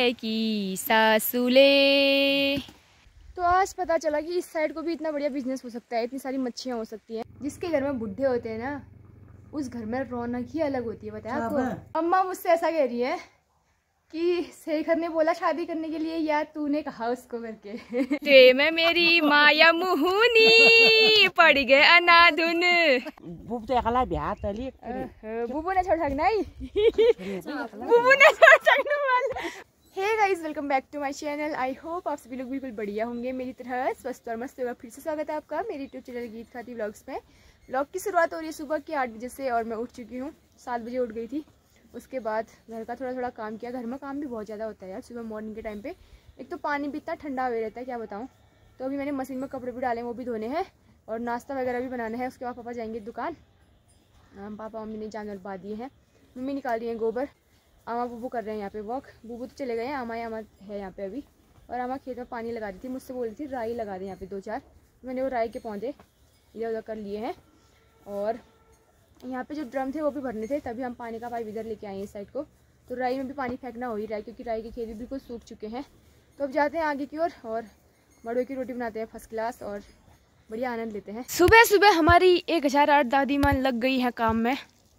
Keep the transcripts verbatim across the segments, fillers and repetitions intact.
की सासुले। तो आज पता चला कि इस साइड को भी इतना बढ़िया बिजनेस हो सकता है, इतनी सारी मच्छियाँ हो सकती हैं। जिसके घर में बुढ़े होते हैं ना, उस घर में रौनक ही अलग होती है। बताया आपको। अम्मा मुझसे ऐसा कह रही है कि शेखर ने बोला शादी करने के लिए, या तूने कहा उसको करके। ते में मेरी माया मुहुनी पड़ गए अनाधुन। बुब तो एकला ब्याह तली बुबू ने छोड़ सकना ही। बुबू ने छोड़ सकना वाला। Hey guys, welcome back to my channel. I hope आप सभी लोग बिल्कुल बढ़िया होंगे, मेरी तरह स्वस्थ और मस्त होगा। फिर से स्वागत है आपका मेरे यूट्यूब चैनल गीत खाती व्लॉग्स में। व्लॉग की शुरुआत हो रही है सुबह के आठ बजे से और मैं उठ चुकी हूँ। सात बजे उठ गई थी। उसके बाद घर का थोड़ा थोड़ा काम किया। घर में काम भी बहुत ज़्यादा होता है यार सुबह मॉर्निंग के टाइम पे। एक तो पानी भी इतना ठंडा हुआ रहता है, क्या बताऊँ। तो अभी मैंने मशीन में कपड़े भी डाले, वो भी धोने हैं और नाश्ता वगैरह भी बनाना है। उसके बाद पापा जाएंगे दुकान। पापा मम्मी ने जानवर बा दिए हैं। मम्मी निकाल रही हैं गोबर। आमा बूबू कर रहे हैं यहाँ पे वॉक। बूबू तो चले गए हैं, आमा आमा है यहाँ पे अभी। और आमा खेत में पानी लगा रही थी, मुझसे बोल रही थी राई लगा दें यहाँ पे दो चार। मैंने वो राई के पौधे इधर उधर कर लिए हैं। और यहाँ पे जो ड्रम थे वो भी भरने थे, तभी हम पानी का पाइप इधर लेके आए हैं इस साइड को। तो राई में भी पानी फेंकना हो ही रहा है, क्योंकि राई के खेत भी बिल्कुल सूख चुके हैं। तो अब जाते हैं आगे की ओर और, और मड़ुए की रोटी बनाते हैं फर्स्ट क्लास और बढ़िया आनंद लेते हैं। सुबह सुबह हमारी एक हजार आठ दादी माँ लग गई है काम में।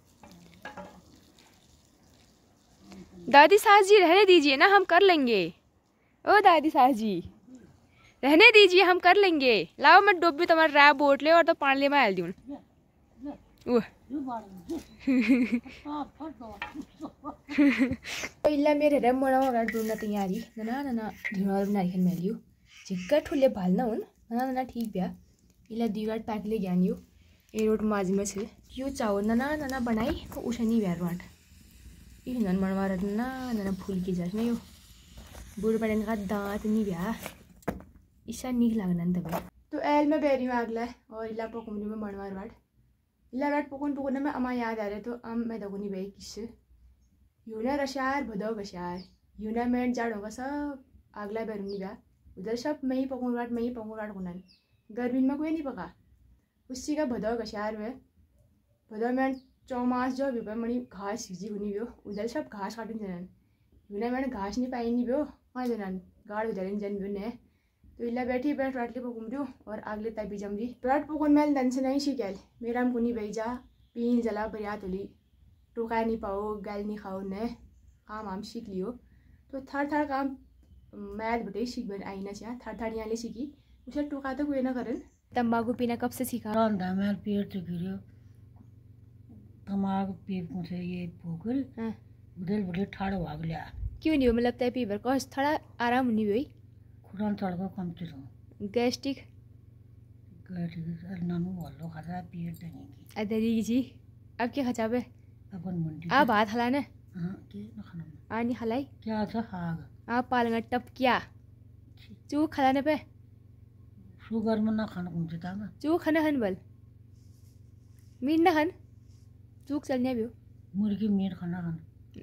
दादी सास जी रहने दीजिए ना, हम कर लेंगे। ओ दादी सास जी रहने दीजिए, हम कर लेंगे। लाओ मैं डोबी तुम्हारा राय बोट ले और तो पानी ले मैं आल दूँ। इला मेरे रे मोड़ा मोड़ा ढूंढना तैयारी ना ना ना ढूंढा बना के मैं लियो चिक्का ठुले भालना उन ना ना ठीक बिया इला दीवार पैक ले गया नियो ए रोड माज में से यो चाव ना ना ना बनाई को उशनी बिया रोट ई नन मनवार ना ना फूल की जास नहीं यो बुढ़ पड़न का दांत नहीं बिया ईसा नीक लागना तबे। तो एल में बेरी में आगला और इला पकुमरी में मनवार वाट इला रात पकोन पकोन में अमा याद आ रहे। तो अम मैं दगुनी बे किस यूना रशार भदो बशार यूना मैं जाड़ो का सब अगला बेरूनी बा उधर सब मैं ही पकोन रात मैं ही पकोन रात गुनन गर्मी में कोई नहीं पका उसी का भदो बशार में भदो में चौमास जो भी मणि घास सीजी गुनी बियो उधर सब घास काटन जनन यूना मैंने घास नहीं पाई नहीं बियो वहाँ जनन गाड़ उधर जन बियो ने। तो इला बैठी बैठ राटले पकुम रही और आगले तभी जम रही राट पकुन मैल दन से नहीं शिकल मेरा हम कुनी बैजा पीन जला बरिया तुली टोका नहीं पाओ गल नहीं खाओ ने काम आम सीख लियो। तो थर थर काम मैल बटे सीख बन आई ना चाह थर थर यहाँ ले सीखी उसे टोका तो कोई ना करन। तंबाकू पीना कब से सीखा? मैल पेट तो गिरो तंबाकू पीप मुझे ये भूगल बुढ़े बुढ़े ठाड़ भाग लिया। क्यों नहीं हो मतलब तय पीवर को थोड़ा आराम नहीं हुई खुरान चढ़को कम चलो गैस्ट्रिक गैस्ट्रिक नानू वालो खाता पेट देंगी अदरी जी। अब क्या खचा पे अपन मंडी आ बात हलाने हां के न खाना आनी हलाई क्या था हाग आ पालंगा टप क्या चू खलाने पे शुगर में ना खाना कौन देता ना चू खाना हन बल मीट ना खान चूक चलने भी मुर्गी मीट खाना खाना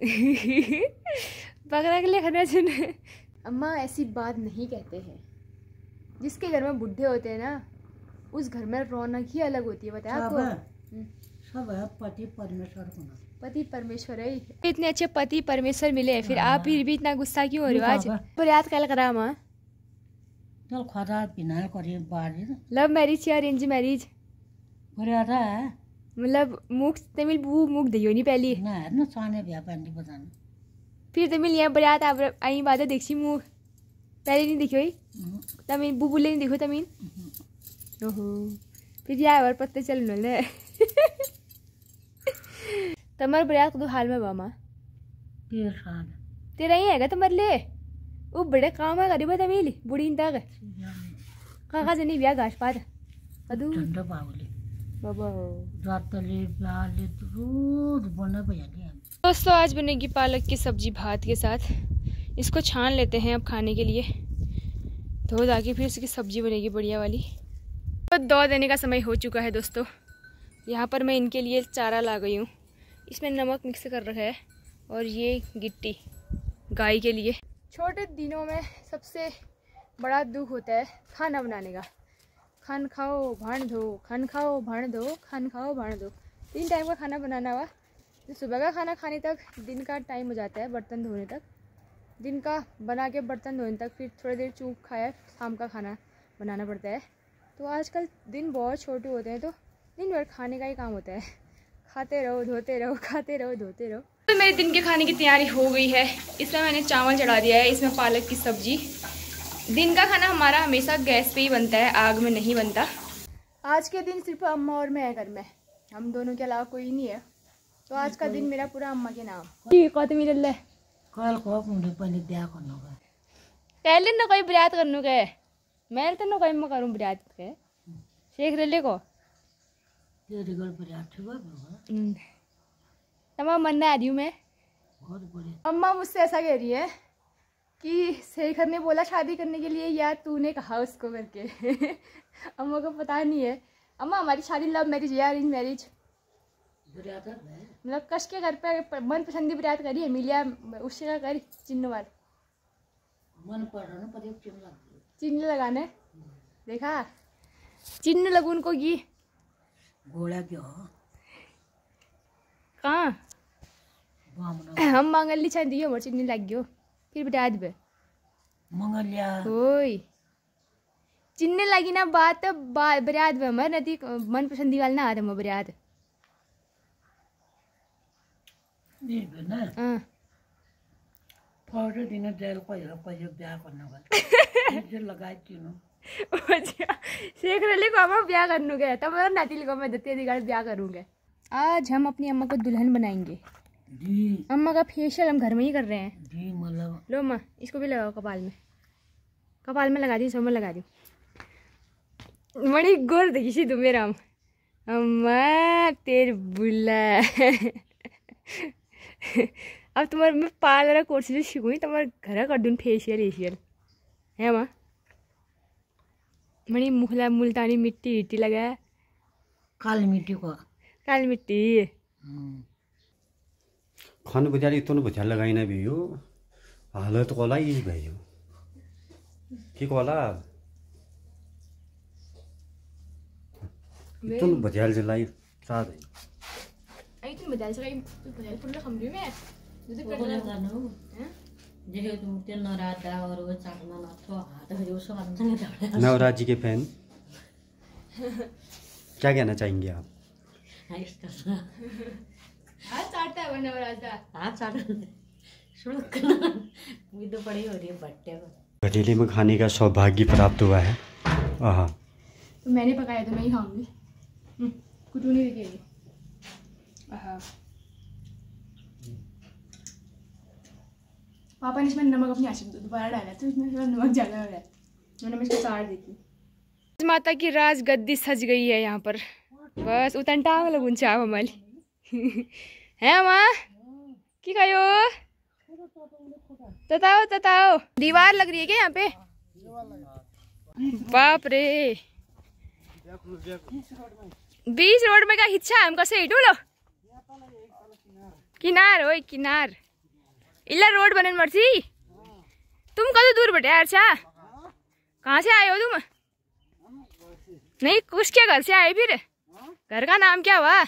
बकरा के लिए खाना सुन। अम्मा ऐसी बात नहीं कहते हैं। जिसके घर में बुढ़े होते हैं ना, उस घर में रौनक ही अलग होती है। बताया आपको। सब है पति परमेश्वर को ना पति परमेश्वर है। इतने अच्छे पति परमेश्वर मिले हैं, फिर आप ही भी इतना गुस्सा क्यों हो रहे हो आज? पर याद कल करा माँ चल खादा बिना करे बारी लव मैरिज या अरेंज मैरिज करे आता है मतलब मुख तमिल बू मुख दियो नहीं पहली ना है ना साने ब्याह पहनती बताना फिर तमिल यहाँ बरियात आप आई बात देखी मुँह पहले नहीं देखी हुई तमिल बू बोले नहीं देखो तमिल ओहो फिर यहाँ और पत्ते चल ले तमर बरियात को हाल में बामा तेरा ही है तुम्हारे लिए वो बड़े काम है गरीब तमिल बुढ़ी तक काका जनी ब्याह घास पात अदू ठंडा पावले बाबा रात ले ब्याह ले तो रोज बना भैया दोस्तों आज बनेगी पालक की सब्जी भात के साथ। इसको छान लेते हैं अब खाने के लिए, धो धा के फिर इसकी सब्जी बनेगी बढ़िया वाली। तो दो देने का समय हो चुका है दोस्तों। यहाँ पर मैं इनके लिए चारा ला गई हूँ। इसमें नमक मिक्स कर रखा है और ये गिट्टी गाय के लिए। छोटे दिनों में सबसे बड़ा दुख होता है खाना बनाने का। खान खाओ भाण दो, खान खाओ भाण दो, खान खाओ भाण दो। तीन टाइम का खाना बनाना हुआ। तो सुबह का खाना खाने तक दिन का टाइम हो जाता है, बर्तन धोने तक। दिन का बना के बर्तन धोने तक फिर थोड़ी देर चूक खाया, शाम का खाना बनाना पड़ता है। तो आजकल दिन बहुत छोटे होते हैं, तो दिन भर खाने का ही काम होता है। खाते रहो, धोते रहो, खाते रहो, धोते रहो। तो मेरे दिन के खाने की तैयारी हो गई है। इसमें मैंने चावल चढ़ा दिया है, इसमें पालक की सब्जी। दिन का खाना हमारा हमेशा गैस पे ही बनता है, आग में नहीं बनता। आज के दिन सिर्फ अम्मा और मैं है घर में, हम दोनों के अलावा कोई नहीं है। तो आज का दिन मेरा पूरा अम्मा के नाम। कल कल को मुझे पहले ब्याह करना होगा। पहले ना कोई ब्याह करने के मैं तो ना कोई मैं करूँ ब्याह के शेख रेले को तेरे घर ब्याह छुआ होगा। तमाम मनना आ रही हूँ मैं। बहुत बढ़िया। अम्मा मुझसे ऐसा कह रही है कि शेखर ने बोला शादी करने के लिए या तूने कहा उसको करके। अम्मा को पता नहीं है। अम्मा हमारी शादी लव मैरिज या अरेंज मैरिज? मतलब कश के घर पे मन पसंदी बरात करी है, मिलिया उससे का कर चिन्हवार मन पड़ रहा ना पर एक चिन्ह लग चिन्ह लगाने देखा चिन्ह लगू उनको की घोड़ा क्यों कहाँ हम मंगल छा दियो मोर चिन्ह लग गयो फिर बरात पे मंगलिया ओए चिन्ह लगी ना बात बरात पे हमारे नदी मन पसंदी वाला ना आते बरात हां फोटो दिन जेल को ये को ये ब्याह करना होगा जे लगाई तीनों अच्छा शेख रली को हम ब्याह करने गए तब मेरा नाती को मैं दत्ते दी गाड़ी ब्याह करूंगा। आज हम अपनी अम्मा को दुल्हन बनाएंगे जी। अम्मा का फेशियल हम घर में ही कर रहे हैं जी। मतलब लो अम्मा इसको भी लगाओ कपाल में कपाल में लगा दी सब में लगा दी बड़ी गोर देखी सी तू मेरा अम्मा तेरे बुला। अब तुम्हारे मैं पाल रहा कोर्स भी सीखूंगी तुम्हारे घर कर दूँ फेशियल एशियल है माँ मणि मुखला मुल्तानी मिट्टी इट्टी लगा काली मिट्टी को काली मिट्टी खानु बुझाली इतनो बुझा लगाइन भयो हालत कोला यी भयो के कोला इतनो बुझाल जलाई सादै आई तुम बुझाल से बुझाल फुल खम्बी में तो बोले गानो हैं जेहे तुम ते नरादा और वो चाकना ना तो हाथ जो सो अंदर नवराज जी के फैन क्या कहना चाहेंगे आप? हाथ चाटता है नवराज हाथ चाट शुरू करना मुझे तो पड़ी हो रही है बट्टे को घटेले में खाने का सौभाग्य प्राप्त हुआ है। आहा तो मैंने पकाया तो मैं ही खाऊंगी कुछ नहीं दिखेगी। आहा पापा ने इसमें नमक अपनी आशी दोबारा डाला तो इसमें थोड़ा नमक ज़्यादा हो रहा है मैंने मैं इसको चाट देती। माता की राज गद्दी सज गई है यहाँ पर बस उतन टांग लगुन चाव हमारी है माँ की कहो बताओ बताओ दीवार लग रही है क्या यहाँ पे? बाप रे बीच रोड में क्या हिच्छा है हमको से लो किनार हो किनार इला रोड बने मर्सी तुम कदों दूर बैठे अच्छा कहाँ से आए हो तुम? नहीं कुछ क्या घर से आए फिर घर का नाम क्या हुआ?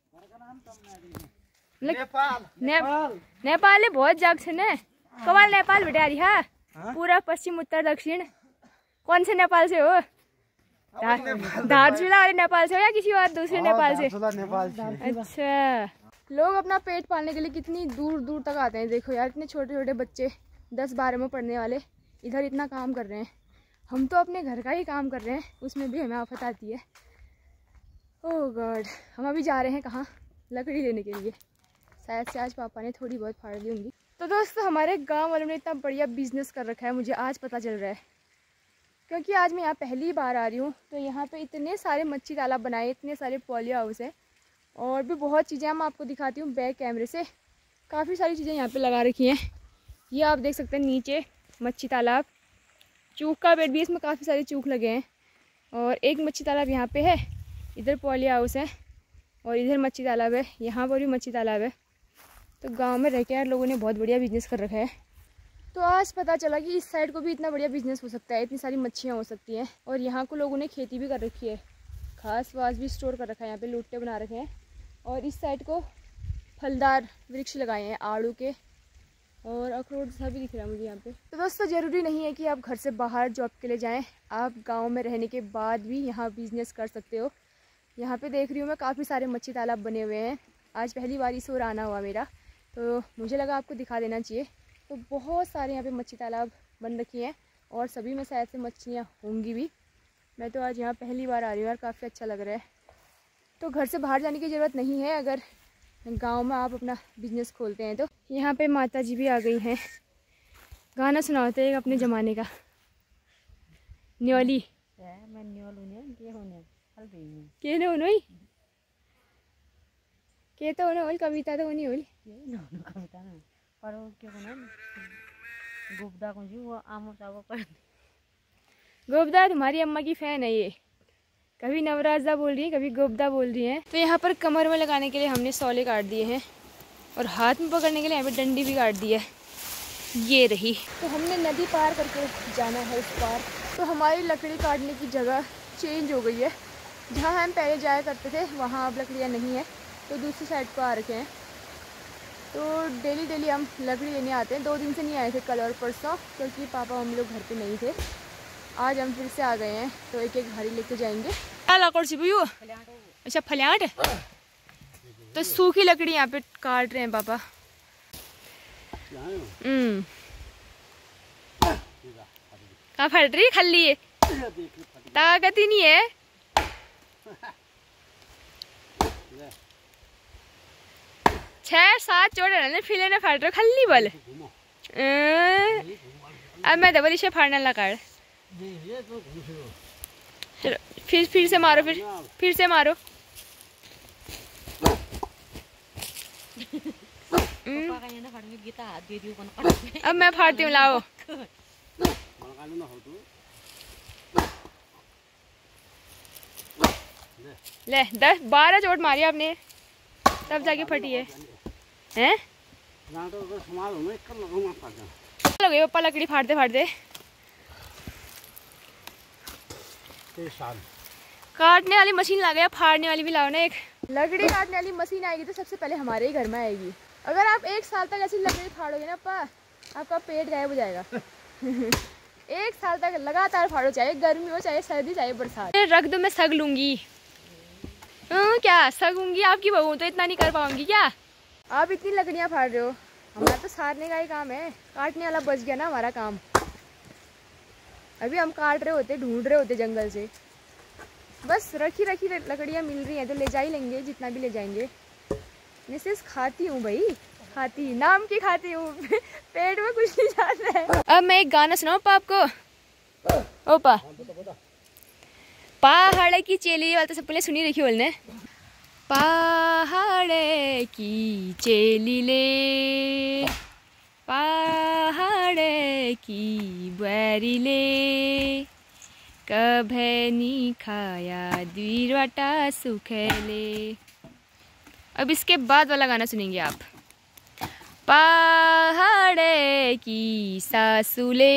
नेपाल नेपाल नेपाल बहुत जग से ने कवाल नेपाल बेटा रही है पूरा पश्चिम उत्तर दक्षिण कौन से नेपाल से हो? धारचूला वाले नेपाल से हो या किसी और दूसरे नेपाल से? अच्छा लोग अपना पेट पालने के लिए कितनी दूर दूर तक आते हैं। देखो यार इतने छोटे छोटे बच्चे दस बारह में पढ़ने वाले इधर इतना काम कर रहे हैं। हम तो अपने घर का ही काम कर रहे हैं उसमें भी हमें आफत आती है। ओह गॉड हम अभी जा रहे हैं कहाँ? लकड़ी लेने के लिए। शायद से आज पापा ने थोड़ी बहुत फाड़ ली होंगी। तो दोस्तों हमारे गांव वालों ने इतना बढ़िया बिजनेस कर रखा है मुझे आज पता चल रहा है क्योंकि आज मैं यहाँ पहली बार आ रही हूँ। तो यहाँ पे इतने सारे मच्छी तालाब बनाए इतने सारे पॉलियो हाउस है और भी बहुत चीज़ें मैं आपको दिखाती हूँ बैक कैमरे से। काफ़ी सारी चीज़ें यहाँ पे लगा रखी हैं। ये आप देख सकते हैं नीचे मच्छी तालाब चूक का बेड भी इसमें काफ़ी सारे चूक लगे हैं और एक मच्छी तालाब यहाँ पे है इधर पॉली हाउस है और इधर मच्छी तालाब है यहाँ पर भी मच्छी तालाब है। तो गांव में रह के यार लोगों ने बहुत बढ़िया बिजनेस कर रखा है। तो आज पता चला कि इस साइड को भी इतना बढ़िया बिजनेस हो सकता है इतनी सारी मच्छियाँ हो सकती हैं और यहाँ को लोगों ने खेती भी कर रखी है घास वास भी स्टोर कर रखा है यहाँ पे लुट्टे बना रखे हैं और इस साइड को फलदार वृक्ष लगाए हैं आड़ू के और अखरोट सा भी दिख रहा है मुझे यहाँ पे। तो दोस्तों ज़रूरी नहीं है कि आप घर से बाहर जॉब के लिए जाएं, आप गांव में रहने के बाद भी यहाँ बिज़नेस कर सकते हो। यहाँ पे देख रही हूँ मैं काफ़ी सारे मच्छी तालाब बने हुए हैं। आज पहली बार इस ओर आना हुआ मेरा, तो मुझे लगा आपको दिखा देना चाहिए। तो बहुत सारे यहाँ पे मच्छी तालाब बन रखी हैं और सभी में शायद से मछलियाँ होंगी भी। मैं तो आज यहाँ पहली बार आ रही हूँ यार, काफ़ी अच्छा लग रहा है। तो घर से बाहर जाने की ज़रूरत नहीं है अगर गांव में आप अपना बिजनेस खोलते हैं तो। यहाँ पे माता जी भी आ गई हैं, गाना सुनाते हैं अपने ज़माने का। न्योली मैं न्योल के होने के न होई के तो होने होल कविता तो होनी होल कविता ना पर वो क्या होना गोपदा को जी वो आमो चावो कर गोपदा तुम्हारी अम्मा की फ़ैन है ये, कभी नवराजा बोल रही है कभी गोपदा बोल रही हैं। तो यहाँ पर कमर में लगाने के लिए हमने सौले काट दिए हैं और हाथ में पकड़ने के लिए यहाँ पे डंडी भी काट दी है, ये रही। तो हमने नदी पार करके जाना है उस पार। तो हमारी लकड़ी काटने की जगह चेंज हो गई है, जहाँ हम पहले जाया करते थे वहाँ अब लकड़ियाँ नहीं है, तो दूसरी साइड पर आ रखे हैं। तो डेली डेली हम लकड़ी लेने आते हैं। दो दिन से नहीं आए थे, कल और परसों, क्योंकि पापा मम्मी लोग घर पे नहीं थे। आज हम फिर से आ गए हैं, तो एक एक घड़ी लेके जाएंगे। क्या लकड़ सी भैया? अच्छा फलियाट। तो सूखी लकड़ी यहाँ पे काट रहे हैं पापा। हम्म कहाँ फट रही खल्ली है, ताकत ही नहीं है। छह सात चोट ने फिले ने फाड़ रहे खल्ली बल। अब मैं दबल इसे फाड़ने लगा। चलो फिर फिर से मारो, फिर फिर से मारो। अब मैं फाड़ती हूँ, लाओ। ले दस बारह चोट मारी आपने, तब जाके फटी है हैं? लगे पापा लकड़ी फाड़ते फाड़ते। काटने वाली मशीन ला गया, फाड़ने वाली भी लाओ ना एक। लकड़ी काटने वाली मशीन आएगी तो सबसे पहले हमारे ही घर में आएगी। अगर आप एक साल तक ऐसी लकड़ी फाड़ोगे ना पा, आपका पेट गायब हो जाएगा। एक साल तक लगातार फाड़ो, चाहे गर्मी हो चाहे सर्दी चाहे बरसात। रख दो, मैं सग लूंगी। हम्म क्या सगूंगी? आपकी बहू तो इतना नहीं कर पाऊंगी क्या? आप इतनी लकड़ियाँ फाड़ रहे हो, हमारा तो सारने का ही काम है, काटने वाला बच गया ना हमारा काम। अभी हम काट रहे होते, ढूंढ रहे होते जंगल से। बस रखी रखी लकड़ियाँ मिल रही हैं तो ले जा ही लेंगे, जितना भी ले जाएंगे। मिसेस खाती हूँ भाई, खाती नाम की खाती हूँ। पेट में कुछ नहीं जाता है। अब मैं एक गाना सुनाऊँ पा आपको? ओपा पहाड़ की चेली वाला तो सब पहले सुनी रखी बोलने। पहाड़ की चेली ले, पहाड़ की बैरी ले, कभे नी खाया द्विरवटा सुखेले। अब इसके बाद वाला गाना सुनेंगे आप। पहाड़ की सासुले,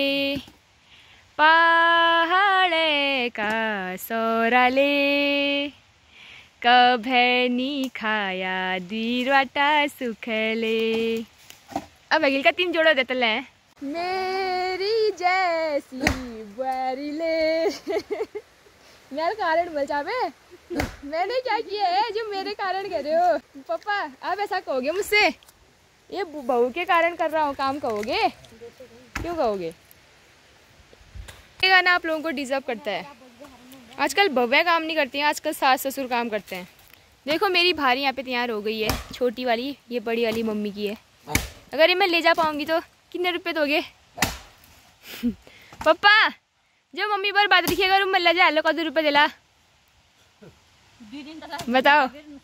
पहाड़ का सोराले, कभे नी खाया द्विरवटा सुखले। अब अगिल का तीन जोड़ा देते ले। मेरी जैसी बुआरी ले। यार कारण बोल चाहे मैंने क्या किया है जो मेरे कारण कर रहे हो? पापा आप ऐसा कहोगे मुझसे? ये बहू के कारण कर रहा हूँ काम कहोगे? क्यों कहोगे? ये गाना आप लोगों को डिजर्व करता है। आजकल बहूएं काम नहीं करती हैं, आजकल सास ससुर काम करते हैं। देखो मेरी भारी यहाँ पे तैयार हो गई है, छोटी वाली, ये बड़ी वाली मम्मी की है। अगर ये मैं ले जा पाऊंगी तो कितने रुपए दोगे? पापा जो मम्मी पर बात रखिएगा रूम में ले जा लो, कदू रुपए दिला बताओ।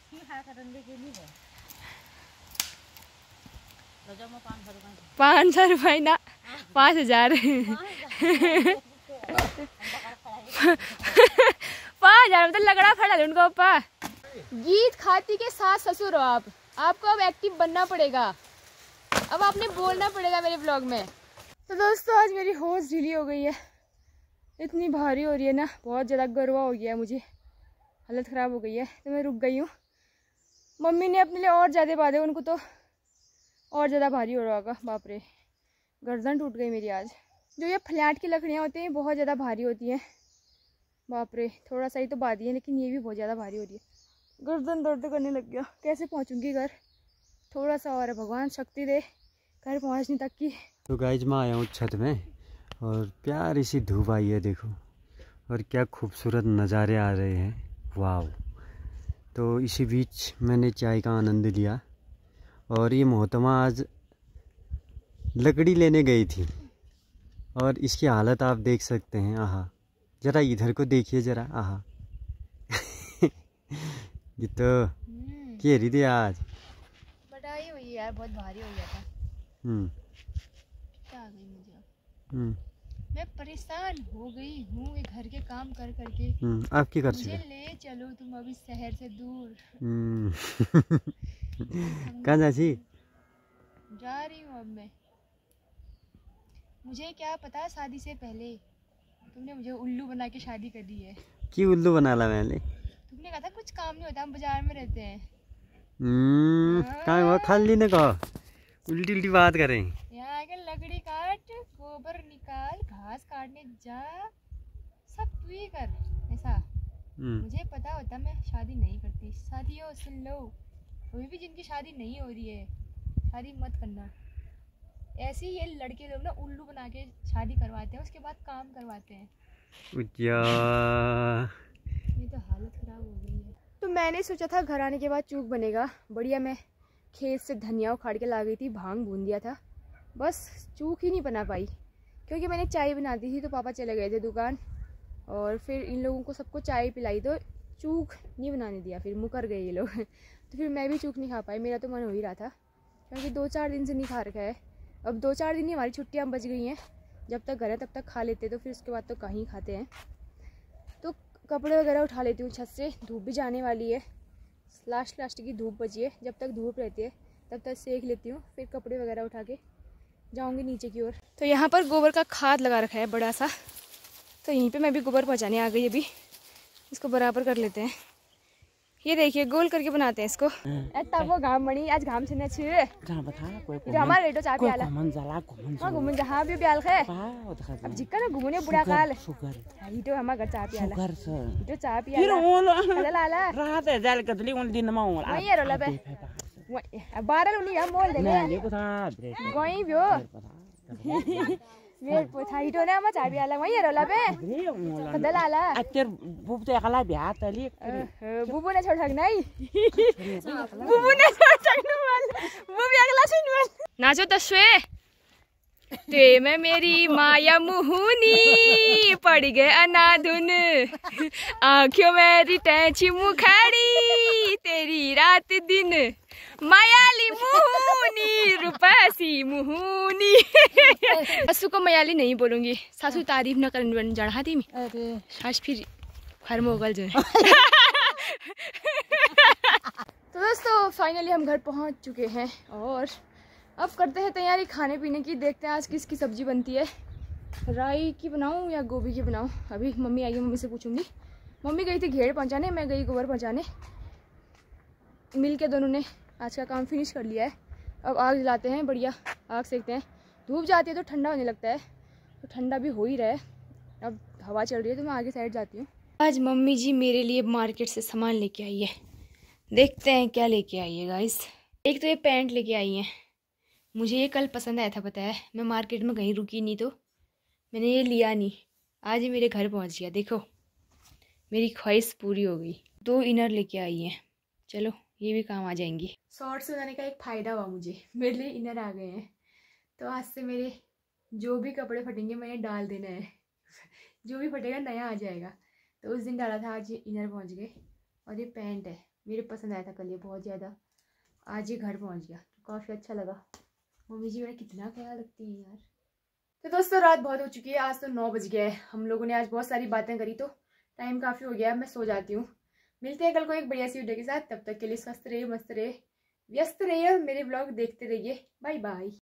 पाँच सौ रुपये ना, पाँच हजार। पाँच हजार मतलब लगड़ा फड़ा उनको। पापा गीत खाती के सास ससुर हो आप, आपको अब एक्टिव बनना पड़ेगा, अब आपने बोलना पड़ेगा मेरे ब्लॉग में। तो दोस्तों आज मेरी होश ढीली हो गई है, इतनी भारी हो रही है ना, बहुत ज़्यादा गरवा हो गया है मुझे, हालत ख़राब हो गई है। तो मैं रुक गई हूँ। मम्मी ने अपने लिए और ज़्यादा बांधे, उनको तो और ज़्यादा भारी हो रहा होगा। बाप रे, गर्दन टूट गई मेरी आज। जो ये फ्लैट की लकड़ियाँ होती हैं बहुत ज़्यादा भारी होती हैं। बाप रे, थोड़ा सा ही तो बादी है लेकिन ये भी बहुत ज़्यादा भारी हो रही है। गर्दन दर्द करने लग गया। कैसे पहुँचूँगी घर? थोड़ा सा और है, भगवान शक्ति दे घर पहुँचने तक की। तो गाइज मैं आया हूँ छत में और प्यारी सी धूप आई है, देखो, और क्या खूबसूरत नज़ारे आ रहे हैं, वाव। तो इसी बीच मैंने चाय का आनंद लिया और ये मोहतरमा आज लकड़ी लेने गई थी और इसकी हालत आप देख सकते हैं। आहा, ज़रा इधर को देखिए ज़रा, आहा। ये तो केरी दे आज बटाई हुई यार, बहुत भारी हो गया था। हम्म क्या आ गई मुझे अब। हम्म मैं परेशान हो गई हूँ ये घर के काम कर करके। हम्म आप क्या कर मुझे चुके? ले चलो तुम अभी शहर से दूर। हम्म कहाँ जाची? जा रही हूँ अब मैं। मुझे क्या पता शादी से पहले तुमने मुझे उल्लू बना के शादी कर दी है। की उल्लू बना ला मैंने? तुमने कहा था कुछ काम नहीं होता, हम बाजार में रहते हैं। हम्म कहाँ हुआ? खाली ने कहा उल्टी उल्टी बात करें। यहाँ आके लकड़ी काट, गोबर निकाल, घास काटने जा, सब तू ही कर ऐसा। मुझे पता होता मैं शादी नहीं करती। शादियों सुन लो, अभी भी जिनकी शादी नहीं हो रही है शादी मत करना। ऐसे ही ये लड़के लोग ना उल्लू बना के शादी करवाते हैं, उसके बाद काम करवाते हैं। उज्जा। ये तो हालत खराब हो गई है। तो मैंने सोचा था घर आने के बाद चूक बनेगा बढ़िया। मैं खेत से धनिया उखाड़ के ला गई थी, भांग भून दिया था, बस चूक ही नहीं बना पाई क्योंकि मैंने चाय बना दी थी तो पापा चले गए थे दुकान और फिर इन लोगों को सबको चाय पिलाई तो चूक नहीं बनाने दिया, फिर मुकर गए ये लोग। तो फिर मैं भी चूक नहीं खा पाई। मेरा तो मन हो ही रहा था क्योंकि दो चार दिन से नहीं खा रखा है। अब दो चार दिन ही हमारी छुट्टियाँ बच गई हैं, जब तक घर है तब तक खा लेते, तो फिर उसके बाद तो कहीं खाते हैं। तो कपड़े वगैरह उठा लेती हूँ छत से, धूप भी जाने वाली है, लास्ट लास्ट की धूप बची है। जब तक धूप रहती है तब तक सेक लेती हूँ, फिर कपड़े वगैरह उठा के जाऊँगी नीचे की ओर। तो यहाँ पर गोबर का खाद लगा रखा है बड़ा सा, तो यहीं पे मैं भी गोबर पहुँचाने आ गई। अभी इसको बराबर कर लेते हैं। ये देखिए गोल करके बनाते हैं इसको। तब वो घाम मणि आज घाम से नछ हमारे रेटो चापी आला हां घुमन जहां भी ब्याल है। अब जिक्का ना घुमने बुढ़ा काल इटो हमा घर चापी आला इटो चापी आला आला आला रात है जाल कतली उन दिन मा उन वही है रोला बे बारल उनी हम मोल देले ये को था गई भ्यो वेट पोथा इटो ना हमा चापी आला वही है रोला बे कदल आला अत्तर बुब ते खला ब्याह तली बुबु ने छोड़ सकना ही बुबु ने छोड़ सकना वाल बुबु अगला सुन वाल नाचो तस्वे ते मैं मेरी माया मुहुनी पड़ गए अनाधुन आँखों मेरी टैची मुखाड़ी तेरी रात दिन मायाली मुहुनी रूपासी मुहुनी। सासू को मायाली नहीं बोलूंगी, सासू तारीफ न करने बन जाना थी मैं। अरे सास फिर घर में उगल जाए। तो दोस्तों फाइनली हम घर पहुंच चुके हैं और अब करते हैं तैयारी खाने पीने की। देखते हैं आज किसकी सब्जी बनती है, राई की बनाऊं या गोभी की बनाऊं। अभी मम्मी आई है, मम्मी से पूछूंगी। मम्मी गई थी घेर पहुंचाने, मैं गई गोबर पहुंचाने। मिल के दोनों ने आज का काम फिनिश कर लिया है। अब आग जलाते हैं, बढ़िया आग सेकते हैं। धूप जाती है तो ठंडा होने लगता है, तो ठंडा भी हो ही रहा है। अब हवा चल रही है तो मैं आगे साइड जाती हूँ। आज मम्मी जी मेरे लिए मार्केट से सामान लेके आई है, देखते हैं क्या लेके आई है गाइस। एक तो ये पैंट लेके आई है, मुझे ये कल पसंद आया था, पता है। मैं मार्केट में कहीं रुकी नहीं तो मैंने ये लिया नहीं, आज ये मेरे घर पहुंच गया। देखो मेरी ख्वाहिश पूरी हो गई। दो इनर लेके आई हैं, चलो ये भी काम आ जाएंगी। शॉर्ट्स बनाने का एक फ़ायदा हुआ मुझे, मेरे लिए इनर आ गए हैं। तो आज से मेरे जो भी कपड़े फटेंगे मैंने डाल देना है। जो भी फटेगा नया आ जाएगा। तो उस दिन डाला था, आज ये इनर पहुँच गए। और ये पैंट है, मेरे पसंद आया था कल ये बहुत ज़्यादा, आज ये घर पहुँच गया तो काफ़ी अच्छा लगा। मम्मी जी मेरा कितना ख्याल रखती है यार। तो दोस्तों रात बहुत हो चुकी है, आज तो नौ बज गया है। हम लोगों ने आज बहुत सारी बातें करी तो टाइम काफ़ी हो गया है, मैं सो जाती हूँ। मिलते हैं कल को एक बढ़िया सी वीडियो के साथ, तब तक के लिए स्वस्थ रहिए, मस्त रहिए, व्यस्त रहिए, मेरे ब्लॉग देखते रहिए। Bye bye.